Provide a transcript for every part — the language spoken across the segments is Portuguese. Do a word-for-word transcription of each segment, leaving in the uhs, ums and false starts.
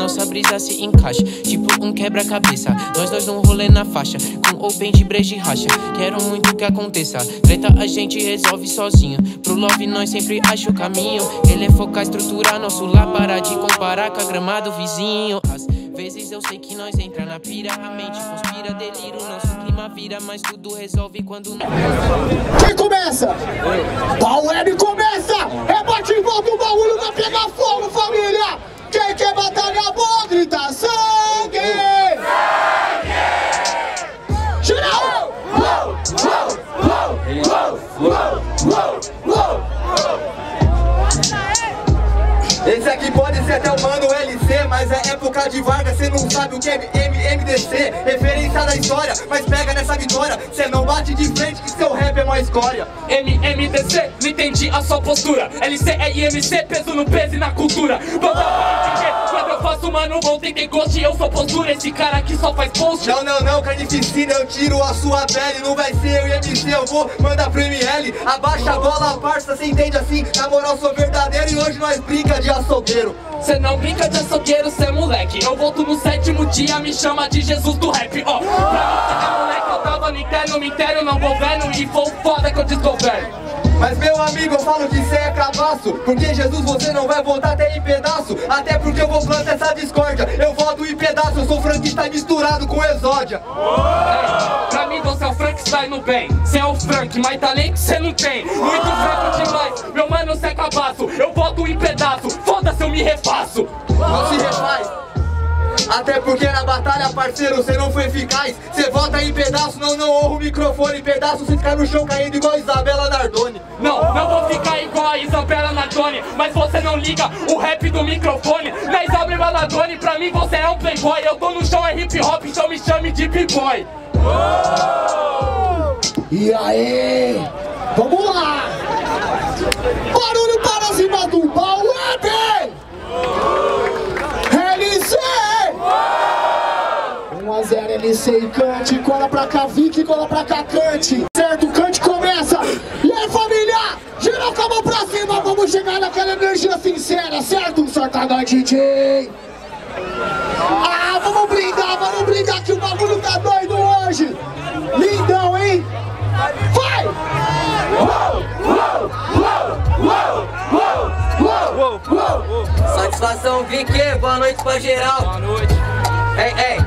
nossa brisa se encaixa, tipo um quebra-cabeça. Nós dois num rolê na faixa, com open de breja e racha. Quero muito que aconteça, treta a gente resolve sozinho. Pro love nós sempre acha o caminho. Ele é focar, estruturar nosso lar, parar de comparar com a grama do vizinho. Às vezes eu sei que nós entra na pira, a mente conspira, delírio, nosso clima vira, mas tudo resolve quando não. Quem começa? Pau Web começa! É bate e volta, o bagulho vai pegar fogo, família! Quem quer batalha boa, grita sangue! Sangue! Geral! Uou, uou, uou, uou, uou, uou. Esse aqui pode ser até o mano L C, mas é época de Vargas, cê não sabe o que é M M D C. Referência da história, mas pega nessa vitória, cê não bate de frente que seu rap é uma escória. M M D C, não entendi a sua postura. L C é I M C, peso no peso e na cultura. Toda parte quando eu faço mano bom, tem tem gosto e eu sou postura. Esse cara aqui só faz post. Não, não, não, carnificina, eu tiro a sua pele. Não vai ser eu e M C, eu vou mandar pro M L. Abaixa a bola, parça, cê entende assim? Na moral, sou verdadeiro e hoje nós brinca de açougueiro. Cê não brinca de açougueiro, cê é moleque. Eu volto no sétimo dia, me chama de Jesus do rap. Ó, oh, pra você é moleque, eu tava no interno, me interno, não governo. E foi foda que eu desgoverno. Mas meu amigo, eu falo que cê é cabaço, porque Jesus você não vai voltar até em pedaço. Até porque eu vou plantar essa discórdia. Eu volto em pedaço, eu sou Frankenstein misturado com Exódia. Hey, pra mim você é o Frankenstein no bem. Cê é o Frank, mas talento cê não tem. Muito fraco demais, meu mano cê é cabaço. Eu volto em pedaço, foda-se eu me refaço. Não se refaz. Até porque na batalha, parceiro, cê não foi eficaz. Cê volta em pedaço, não, não honra o microfone. Em pedaço, cê fica no chão caindo igual Isabela Nardoni. Não, não vou ficar igual a Isabela Nardoni. Mas você não liga o rap do microfone. Na Isabela Nardoni, pra mim você é um playboy. Eu tô no chão, é hip hop, então me chame de b-boy. E aí? Vamos lá! Barulho para cima do Pau Web! L C! um a zero L C e Cante, cola pra cá, Vic, cola pra cá, Cante. Certo, Cante começa. E aí, família? Geral com a mão pra cima, vamos chegar naquela energia sincera, certo? Sorta nós, D J. Ah, vamos brindar, vamos brindar que o bagulho tá doido hoje. Lindão, hein? Vai! Uou, uou, uou, uou, uou, uou, uou. Satisfação, Vic, boa noite pra geral. Boa noite. Ei, ei.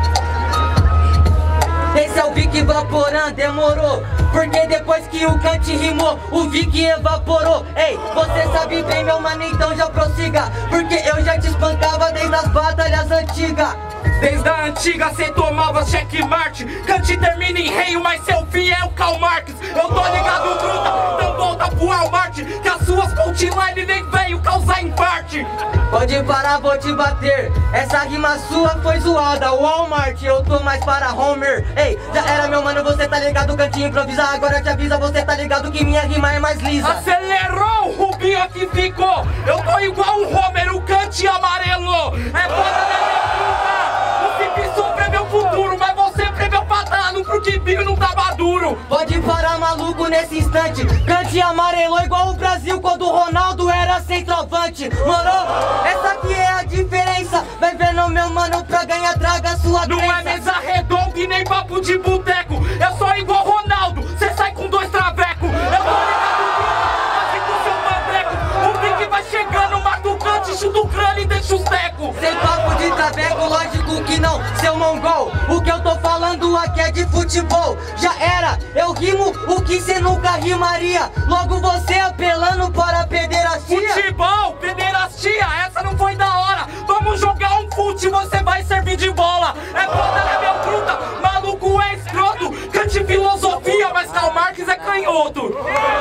Esse é o Vic evaporando, demorou. Porque depois que o Cante rimou, o Vic evaporou. Ei, você sabe bem, meu mano, então já prossiga. Porque eu já te espancava desde as batalhas antigas. Desde a antiga cê tomava checkmate. Cante termina em rei, mas seu fim é o Karl Marx. Eu tô ligado, truta, então volta pro Walmart, que as suas punchline nem veio causar infarte. Pode parar, vou te bater. Essa rima sua foi zoada, Walmart, eu tô mais para Homer. Ei, já era meu mano, você tá ligado, Cantinho improvisa. Agora te avisa, você tá ligado que minha rima é mais lisa. Acelerou, o Rubinho aqui ficou. Eu tô igual o Homer, o Cante amarelo. É foda da minha fruta. O Pipi sofre meu futuro, mas você preveu patano porque vinho não tá maduro. Pode parar, maluco, nesse instante. Cante amarelou igual o Brasil quando o Ronaldo era centroavante. Mano, essa aqui é a diferença. Vai vendo, meu mano, pra ganhar, traga sua Não crença. é mesa redonda e nem papo de boteco. Eu sou igual Ronaldo, cê sai com dois travecos. Eu tô ligado, assim com seu mandreco. O Vic vai chegando, mata o Cante, chuta o crânio e deixa os tecos. Sem papo de traveco, lógico que não, seu mongol. O que eu tô falando aqui é de futebol. Já era, eu rimo o que cê nunca rimaria. Logo você apelando para a pederastia. Futebol, pederastia, essa não foi da hora. Vamos jogar um fute, você vai servir de bola. É foda, né, meu truta? Maluco é escroto. Cante filosofia, mas Karl Marx é canhoto.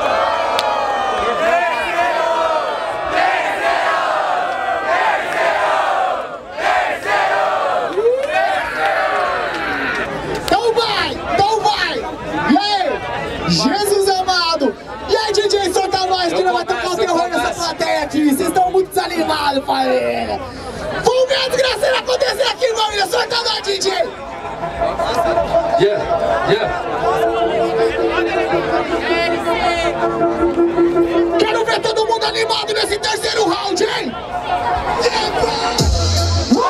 Então vai, então vai. E aí, Jesus amado. E aí, D J, solta nós que não vai tocar o terror nessa plateia aqui. Vocês estão muito desanimados, família. Vamos ver a desgraceira acontecer aqui, família. Solta nós, D J. Yeah, yeah. Quero ver todo mundo animado nesse terceiro round, hein? Yeah,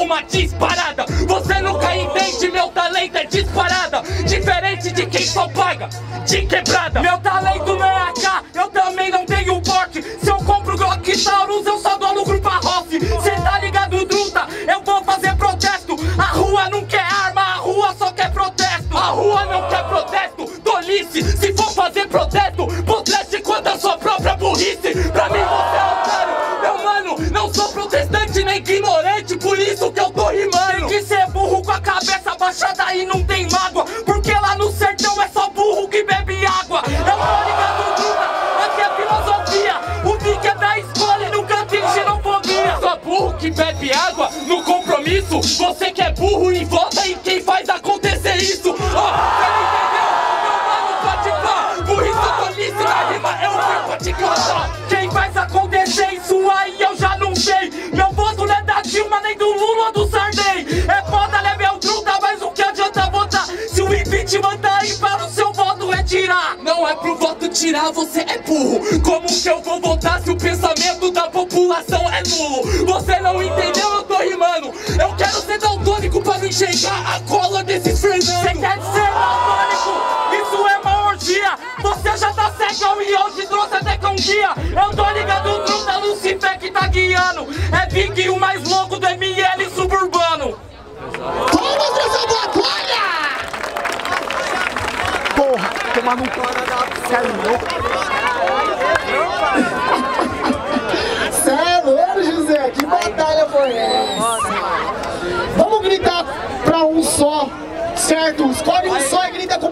uma disparada. Você nunca entende, meu talento é disparada. Diferente de quem só paga de quebrada. Meu talento não é A K, eu também não tenho porte. Se eu compro Glock Taurus, eu só dou lucro pra Rossi. Cê tá ligado, Druta? Eu vou fazer protesto. A rua não quer arma, a rua só quer protesto. A rua não quer protesto, tolice. Se for fazer protesto, proteste contra a sua própria burrice. Pra mim você é otário, meu mano. Não sou protestante nem ignorante, por isso que eu tô rimando. Tem que ser burro com a cabeça baixada e não tem mágoa, porque lá no sertão é só burro que bebe água. Eu tô ligado, Druta, aqui é filosofia. O Vic é da escola e nunca tem xenofobia. Só burro que bebe água no compromisso. Você que é burro e vota em quem faz acontecer isso. Ó, oh, você não entendeu? Meu mano, pode pá. Burrice, tolice na rima, eu vim pra te contar. Quem faz acontecer isso aí eu já não sei. Meu voto não é da Dilma, nem do Lula ou do Sarney. É foda, né, meu Druta, mas o que adianta votar se o impeachment tá aí para o seu voto retirar? Não é pro voto tirar, você é burro. Como que eu vou votar se o pensamento da população é nulo? Você não entendeu, eu tô rimando. Eu quero ser daltônico pra não enxergar a cola desses Fernando. Você quer ser daltônico? Isso é uma orgia. Você já tá cegão e hoje trouxe até com guia. Eu tô ligado, Druta, Lucifer que tá guiando. É Vic, o mais louco do M L suburbano. Todos nessa batalha! Porra, tomar no cara da... Cê é louco? Cê é louco, José? Que batalha foi essa? Vamos gritar pra um só, certo? Escolhe um só e grita com